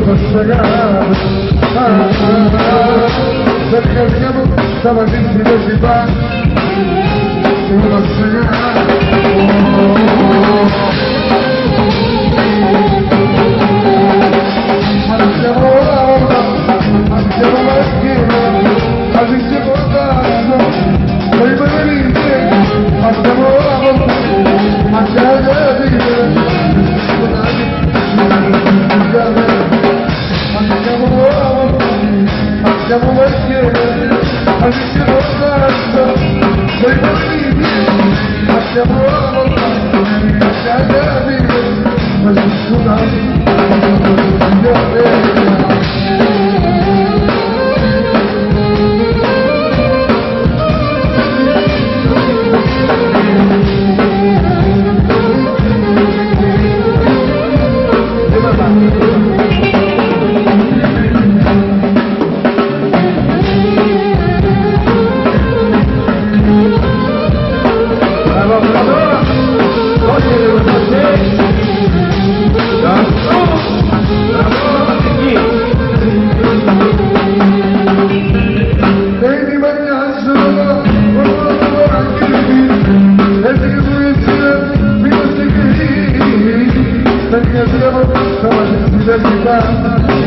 perché siamo stamattina di città una strada andiamo la schiena andiamo tanto poi venite andiamo la volta andiamo la vita andiamo la schiena andiamo tanto poi venite andiamo la volta andiamo la vita perché siamo stamattina di città